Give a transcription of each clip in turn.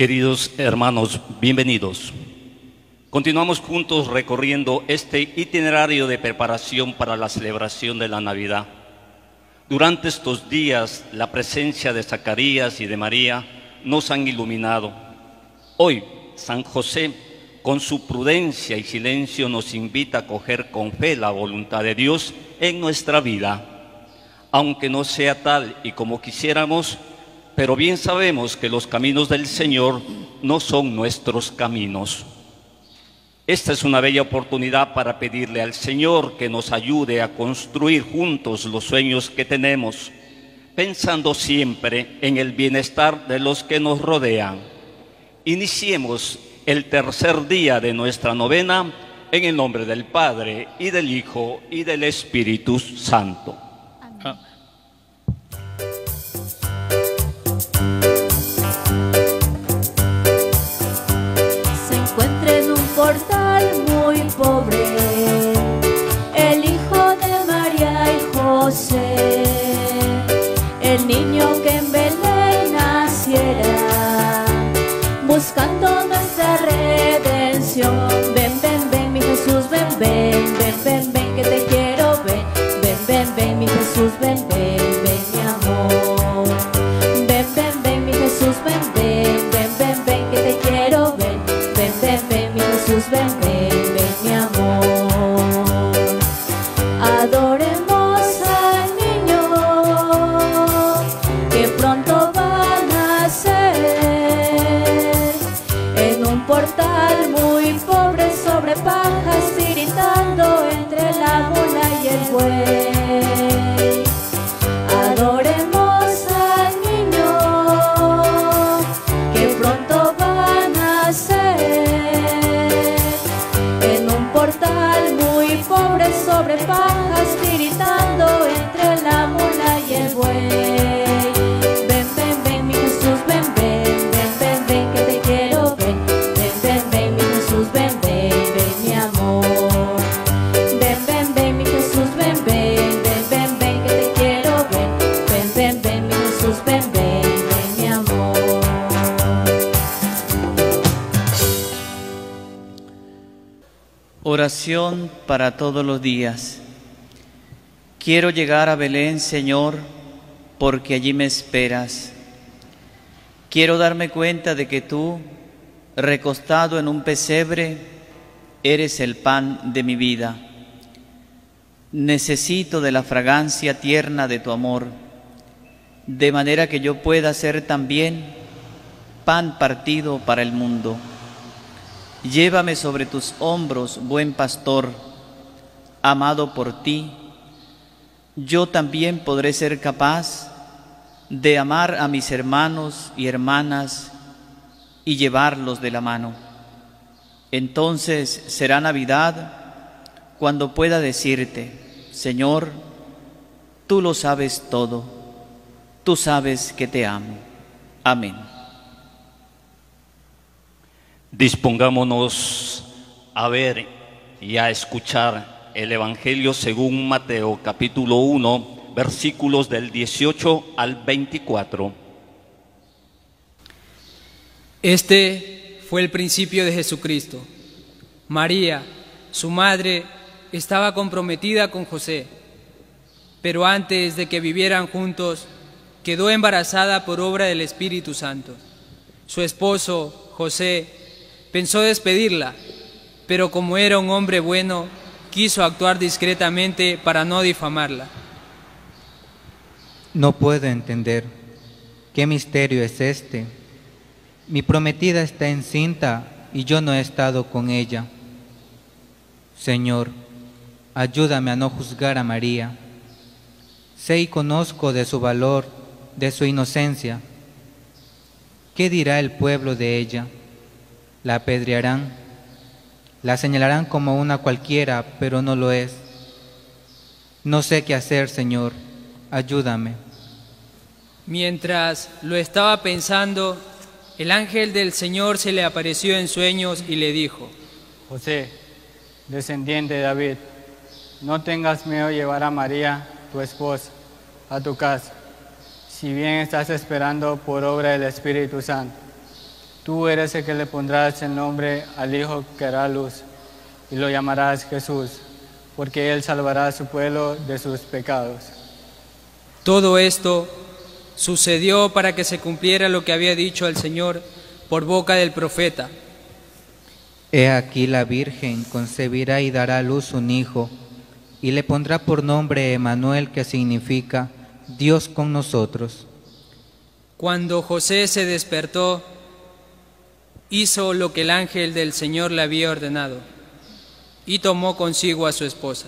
Queridos hermanos, bienvenidos. Continuamos juntos recorriendo este itinerario de preparación para la celebración de la Navidad. Durante estos días, la presencia de Zacarías y de María nos han iluminado. Hoy, San José, con su prudencia y silencio, nos invita a acoger con fe la voluntad de Dios en nuestra vida. Aunque no sea tal y como quisiéramos, pero bien sabemos que los caminos del Señor no son nuestros caminos. Esta es una bella oportunidad para pedirle al Señor que nos ayude a construir juntos los sueños que tenemos, pensando siempre en el bienestar de los que nos rodean. Iniciemos el tercer día de nuestra novena en el nombre del Padre, y del Hijo, y del Espíritu Santo. Amén. Se encuentra en un portal muy pobre el Hijo de María y José, el niño que en Belén naciera, buscando nuestra redención. Ven, ven, ven, mi Jesús, ven, ven, ven, ven, ven, que te quiero, ven, ven, ven, ven, mi Jesús, ven, ven, ven, mi amor. Ven, ven, ven, mi Jesús, ven, ven, ven, ven, ven, que te quiero, ven, ven, ven, ven, mi Jesús, ven, ven, ven, mi amor. Adoremos al niño que pronto va a nacer en un portal muy pobre, sobre pajas, tiritando entre la mula y el buey. Adoremos al niño que pronto va a nacer en un portal muy pobre, sobre pajas, tiritando entre la mula y el buey. Ven, ven, ven, mi Jesús, ven, ven, ven, ven, ven, que te quiero, ven, ven, ven, ven, mi Jesús, ven, ven, ven, mi amor. Ven, ven, ven, mi Jesús, ven, ven, ven, ven, ven, que te quiero, ven, ven, ven, ven, mi Jesús, ven, ven, ven, mi amor. Oración para todos los días. Quiero llegar a Belén, Señor, porque allí me esperas. Quiero darme cuenta de que tú, recostado en un pesebre, eres el pan de mi vida. Necesito de la fragancia tierna de tu amor, de manera que yo pueda ser también pan partido para el mundo. Llévame sobre tus hombros, buen pastor, amado por ti. Yo también podré ser capaz de amar a mis hermanos y hermanas y llevarlos de la mano. Entonces será Navidad cuando pueda decirte: Señor, tú lo sabes todo, tú sabes que te amo. Amén. Dispongámonos a ver y a escuchar el Evangelio según Mateo, capítulo 1, versículos del 18 al 24. Este fue el principio de Jesucristo. María, su madre, estaba comprometida con José, pero antes de que vivieran juntos, quedó embarazada por obra del Espíritu Santo. Su esposo, José, pensó despedirla, pero como era un hombre bueno, quiso actuar discretamente para no difamarla. No puedo entender qué misterio es este. Mi prometida está encinta y yo no he estado con ella. Señor, ayúdame a no juzgar a María. Sé y conozco de su valor, de su inocencia. ¿Qué dirá el pueblo de ella? La apedrearán, la señalarán como una cualquiera, pero no lo es. No sé qué hacer, Señor, ayúdame. Mientras lo estaba pensando, el ángel del Señor se le apareció en sueños y le dijo: José, descendiente de David, no tengas miedo de llevar a María, tu esposa, a tu casa, si bien estás esperando por obra del Espíritu Santo, Tú eres el que le pondrás el nombre al Hijo que hará luz, y lo llamarás Jesús, porque Él salvará a su pueblo de sus pecados. Todo esto sucedió para que se cumpliera lo que había dicho el Señor por boca del profeta. He aquí la Virgen concebirá y dará a luz un hijo, y le pondrá por nombre Emmanuel, que significa Dios con nosotros. Cuando José se despertó, hizo lo que el ángel del Señor le había ordenado, y tomó consigo a su esposa.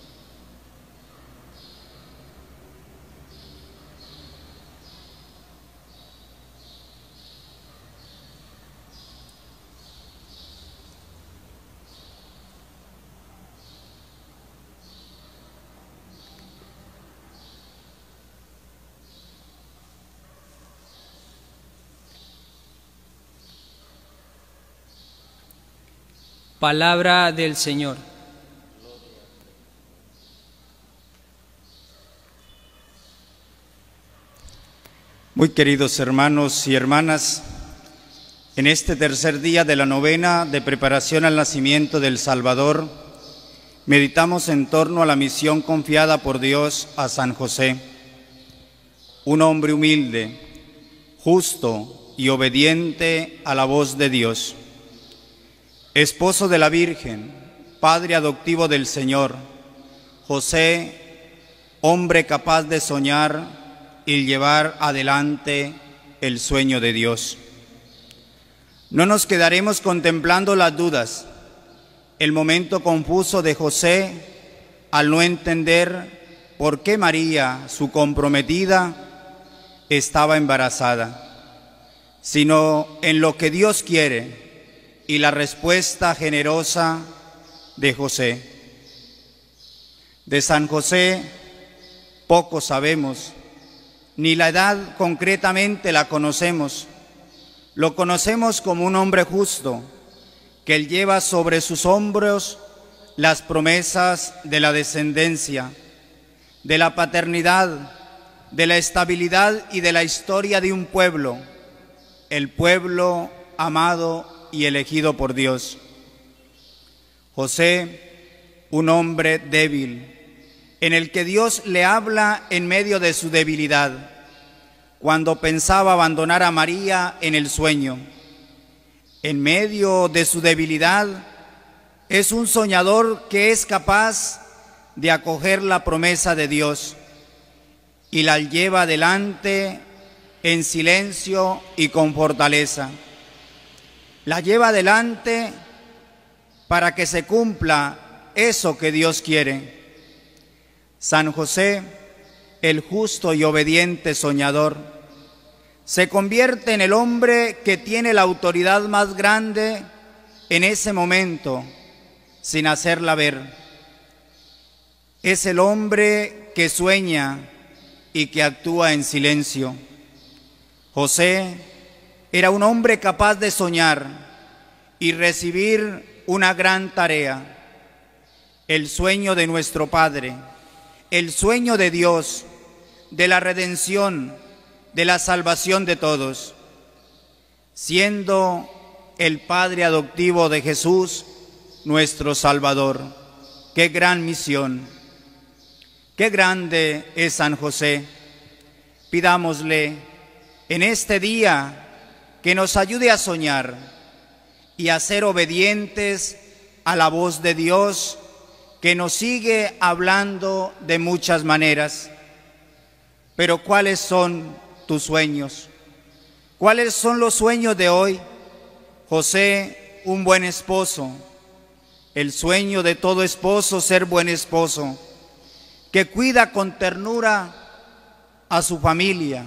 Palabra del Señor. Muy queridos hermanos y hermanas, en este tercer día de la novena de preparación al nacimiento del Salvador, meditamos en torno a la misión confiada por Dios a San José, un hombre humilde, justo y obediente a la voz de Dios. Esposo de la Virgen, padre adoptivo del Señor, José, hombre capaz de soñar y llevar adelante el sueño de Dios. No nos quedaremos contemplando las dudas, el momento confuso de José al no entender por qué María, su comprometida, estaba embarazada, sino en lo que Dios quiere y la respuesta generosa de José. De San José poco sabemos, ni la edad concretamente la conocemos. Lo conocemos como un hombre justo, que él lleva sobre sus hombros las promesas de la descendencia, de la paternidad, de la estabilidad y de la historia de un pueblo, el pueblo amado y elegido por Dios. José, un hombre débil, en el que Dios le habla en medio de su debilidad, cuando pensaba abandonar a María en el sueño. En medio de su debilidad, es un soñador que es capaz de acoger la promesa de Dios y la lleva adelante en silencio y con fortaleza. La lleva adelante para que se cumpla eso que Dios quiere. San José, el justo y obediente soñador, se convierte en el hombre que tiene la autoridad más grande en ese momento, sin hacerla ver. Es el hombre que sueña y que actúa en silencio. José era un hombre capaz de soñar y recibir una gran tarea, el sueño de nuestro Padre, el sueño de Dios, de la redención, de la salvación de todos. Siendo el Padre adoptivo de Jesús, nuestro Salvador. ¡Qué gran misión! ¡Qué grande es San José! Pidámosle en este día que nos ayude a soñar y a ser obedientes a la voz de Dios, que nos sigue hablando de muchas maneras. Pero ¿cuáles son tus sueños? ¿Cuáles son los sueños de hoy? José, un buen esposo. El sueño de todo esposo, ser buen esposo, que cuida con ternura a su familia,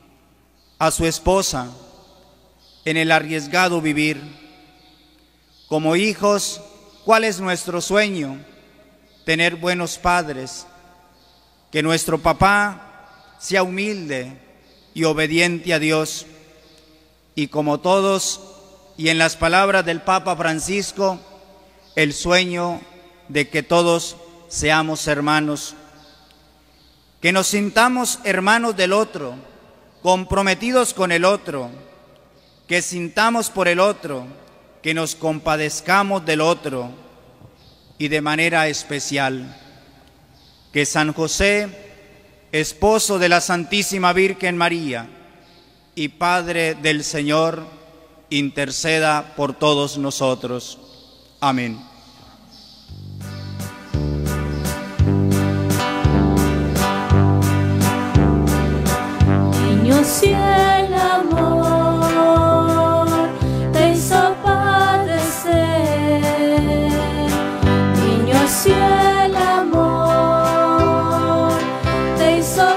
a su esposa, en el arriesgado vivir. Como hijos, ¿cuál es nuestro sueño? Tener buenos padres, que nuestro papá sea humilde y obediente a Dios, y como todos, y en las palabras del Papa Francisco, el sueño de que todos seamos hermanos, que nos sintamos hermanos del otro, comprometidos con el otro, que sintamos por el otro, que nos compadezcamos del otro, y de manera especial, que San José, esposo de la Santísima Virgen María y Padre del Señor, interceda por todos nosotros. Amén. Niño, si el amor te hizo padecer, niño, si el amor te hizo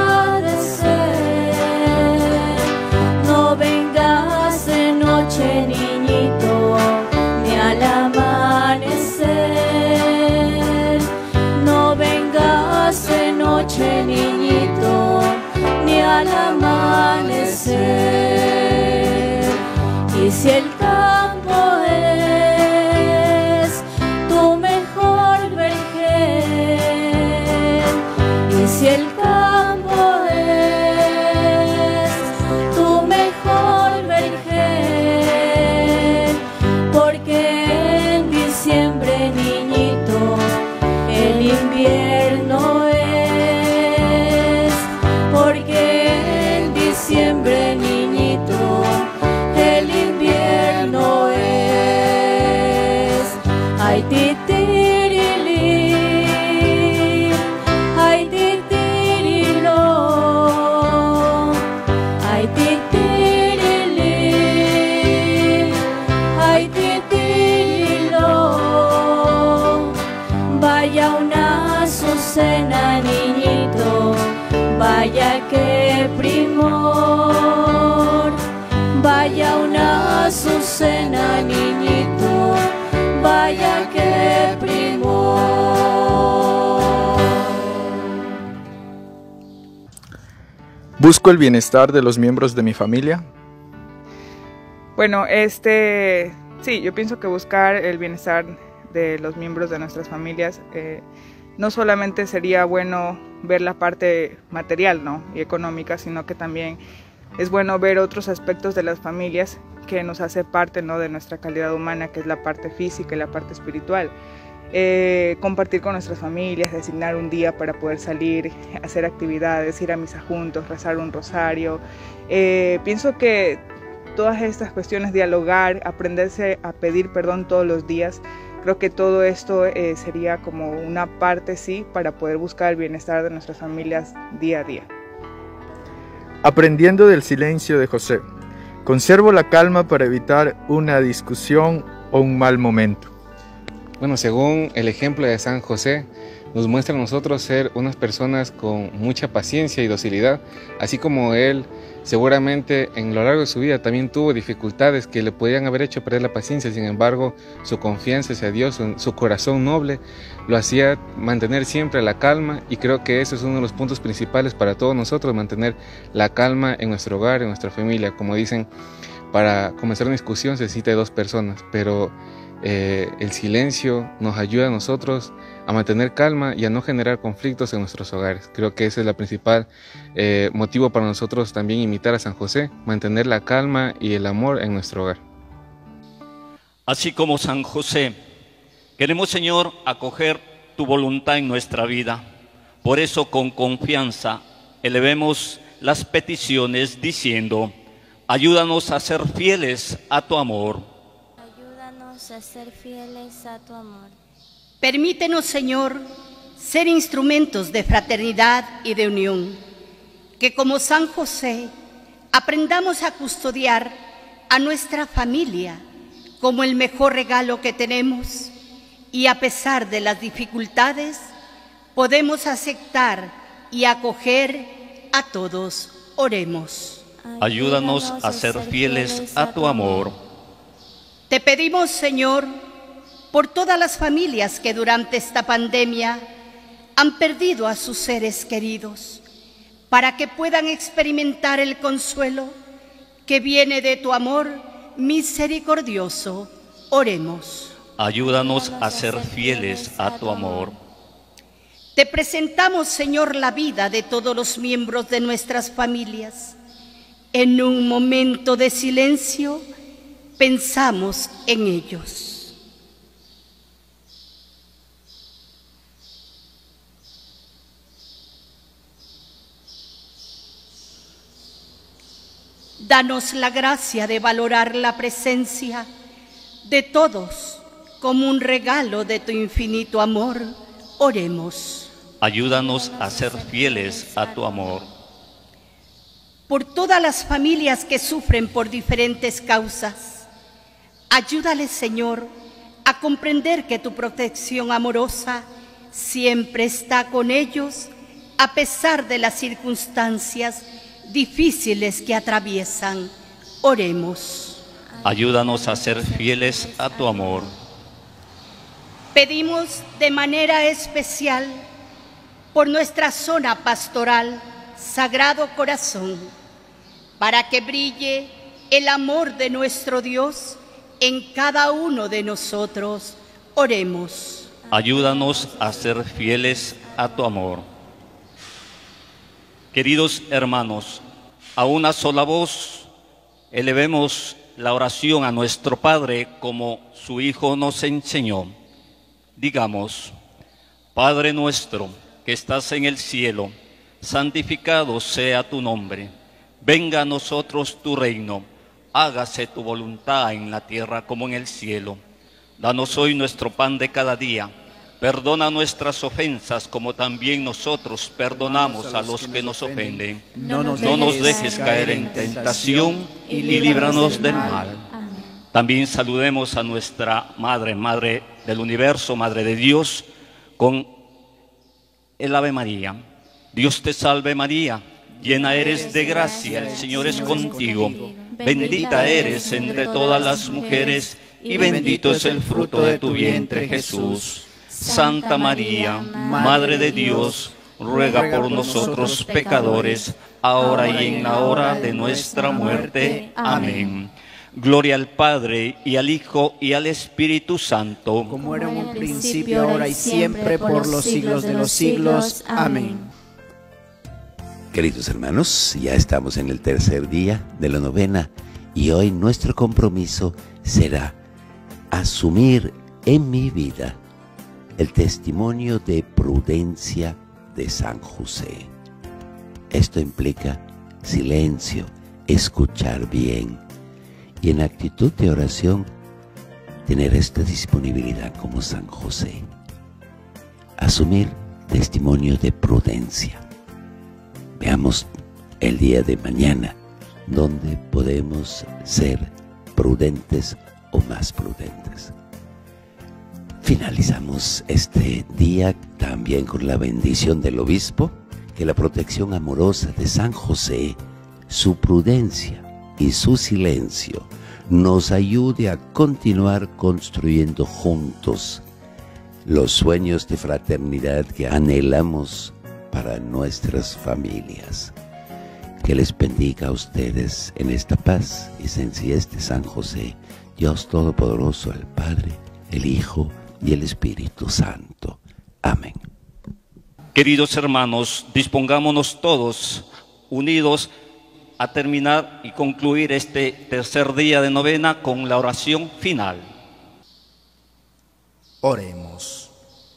padecer, no vengas de noche, niñito, ni al amanecer, no vengas de noche, niñito, ni al amanecer. Y si el campo es tu mejor vergel, y si el campo es tu mejor vergel, porque en diciembre, niñito, el invierno es, porque en diciembre, niñito, el invierno es. Ay, titirilí, ay, titiriló, ay, titirilí, ay, titiriló. Vaya una azucena, niñito, vaya que primor, vaya una azucena, niñito, vaya que primor. ¿Busco el bienestar de los miembros de mi familia? Bueno, sí, yo pienso que buscar el bienestar de los miembros de nuestras familias no solamente sería bueno ver la parte material, ¿no?, y económica, sino que también es bueno ver otros aspectos de las familias que nos hace parte, ¿no?, de nuestra calidad humana, que es la parte física y la parte espiritual. Compartir con nuestras familias, designar un día para poder salir, hacer actividades, ir a misa juntos, rezar un rosario. Pienso que todas estas cuestiones, dialogar, aprenderse a pedir perdón todos los días, creo que todo esto sería como una parte, sí, para poder buscar el bienestar de nuestras familias día a día. Aprendiendo del silencio de José, conservo la calma para evitar una discusión o un mal momento. Bueno, según el ejemplo de San José, nos muestra a nosotros ser unas personas con mucha paciencia y docilidad, así como él seguramente en lo largo de su vida también tuvo dificultades que le podían haber hecho perder la paciencia. Sin embargo, su confianza hacia Dios, su corazón noble, lo hacía mantener siempre la calma, y creo que eso es uno de los puntos principales para todos nosotros, mantener la calma en nuestro hogar, en nuestra familia. Como dicen, para comenzar una discusión se necesita de dos personas, pero el silencio nos ayuda a nosotros a mantener calma y a no generar conflictos en nuestros hogares. Creo que ese es el principal motivo para nosotros también imitar a San José, mantener la calma y el amor en nuestro hogar. Así como San José, queremos, Señor, acoger tu voluntad en nuestra vida. Por eso, con confianza, elevemos las peticiones diciendo: ayúdanos a ser fieles a tu amor. Ayúdanos a ser fieles a tu amor. Permítenos, Señor, ser instrumentos de fraternidad y de unión, que como San José aprendamos a custodiar a nuestra familia como el mejor regalo que tenemos, y a pesar de las dificultades podemos aceptar y acoger a todos. Oremos. Ayúdanos a ser fieles a tu amor. Te pedimos, Señor, por todas las familias que durante esta pandemia han perdido a sus seres queridos, para que puedan experimentar el consuelo que viene de tu amor misericordioso. Oremos. Ayúdanos a ser fieles a tu amor. Te presentamos, Señor, la vida de todos los miembros de nuestras familias, En un momento de silencio, pensamos en ellos. Danos la gracia de valorar la presencia de todos como un regalo de tu infinito amor. Oremos. Ayúdanos a ser fieles a tu amor. Por todas las familias que sufren por diferentes causas, ayúdales, Señor, a comprender que tu protección amorosa siempre está con ellos a pesar de las circunstancias difíciles que atraviesan. Oremos. Ayúdanos a ser fieles a tu amor. Pedimos de manera especial por nuestra zona pastoral Sagrado Corazón, para que brille el amor de nuestro Dios en cada uno de nosotros. Oremos. Ayúdanos a ser fieles a tu amor. Queridos hermanos, a una sola voz elevemos la oración a nuestro Padre como su Hijo nos enseñó. Digamos: Padre nuestro que estás en el cielo, santificado sea tu nombre. Venga a nosotros tu reino. Hágase tu voluntad en la tierra como en el cielo. Danos hoy nuestro pan de cada día. Perdona nuestras ofensas como también nosotros perdonamos a los que nos ofenden. No nos dejes caer en tentación y líbranos del mal. También saludemos a nuestra Madre, Madre del Universo, Madre de Dios, con el Ave María. Dios te salve María, llena eres de gracia, el Señor es contigo. Bendita eres entre todas las mujeres y bendito es el fruto de tu vientre, Jesús. Santa María, Madre de Dios, ruega por nosotros pecadores, ahora y en la hora de nuestra muerte. Amén. Gloria al Padre, y al Hijo, y al Espíritu Santo. Como era en un principio, ahora y siempre, por los siglos de los siglos. Amén. Queridos hermanos, ya estamos en el tercer día de la novena, y hoy nuestro compromiso será asumir en mi vida el testimonio de prudencia de San José. Esto implica silencio, escuchar bien y en actitud de oración tener esta disponibilidad como San José. Asumir testimonio de prudencia. Veamos el día de mañana donde podemos ser prudentes o más prudentes. Finalizamos este día también con la bendición del obispo, que la protección amorosa de San José, su prudencia y su silencio nos ayude a continuar construyendo juntos los sueños de fraternidad que anhelamos para nuestras familias. Que les bendiga a ustedes en esta paz y sencillez de San José, Dios Todopoderoso, el Padre, el Hijo y el Espíritu Santo. Amén. Queridos hermanos, dispongámonos todos unidos a terminar y concluir este tercer día de novena con la oración final. Oremos.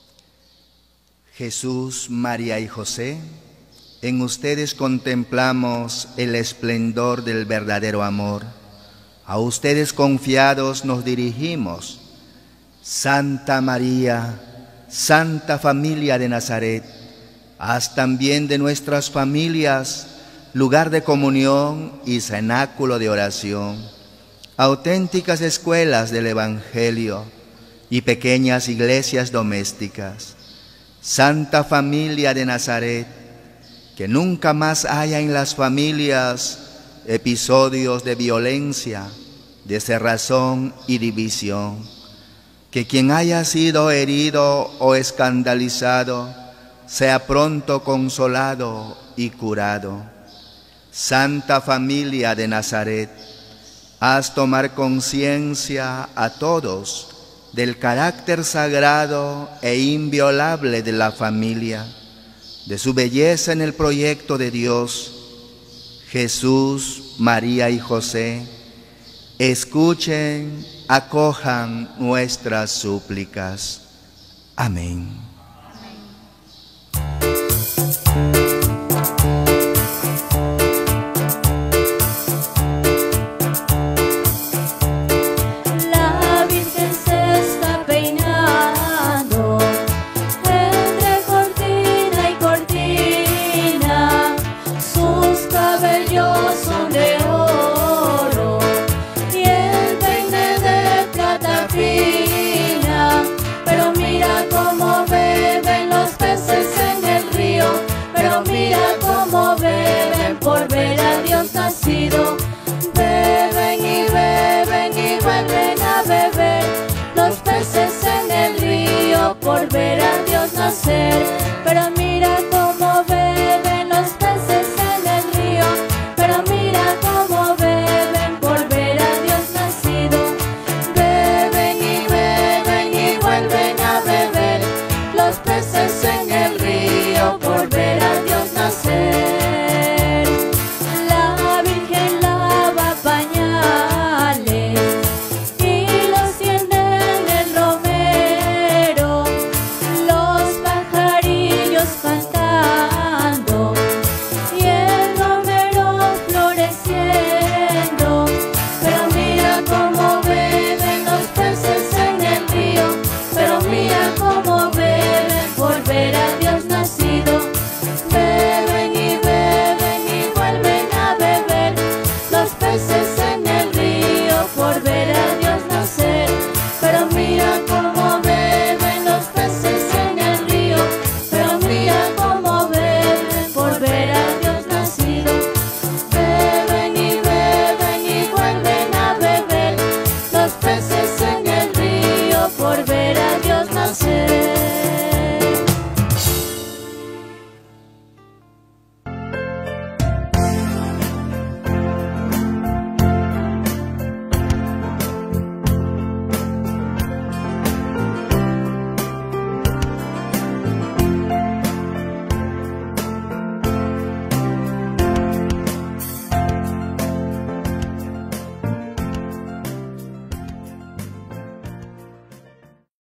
Jesús, María y José, en ustedes contemplamos el esplendor del verdadero amor. A ustedes confiados nos dirigimos. Santa María, Santa Familia de Nazaret, haz también de nuestras familias lugar de comunión y cenáculo de oración, auténticas escuelas del Evangelio y pequeñas iglesias domésticas. Santa Familia de Nazaret, que nunca más haya en las familias episodios de violencia, de cerrazón y división. Que quien haya sido herido o escandalizado sea pronto consolado y curado. Santa Familia de Nazaret, haz tomar conciencia a todos del carácter sagrado e inviolable de la familia, de su belleza en el proyecto de Dios. Jesús, María y José, escuchen, acojan nuestras súplicas. Amén. Beben y beben y vuelven a beber los peces en el río por ver a Dios nacer. Pero mira cómo beben los peces en el río, pero mira cómo beben por ver a Dios nacido. Beben y vuelven a beber los peces en el río por ver a Dios nacer. Por ver a Dios nacer.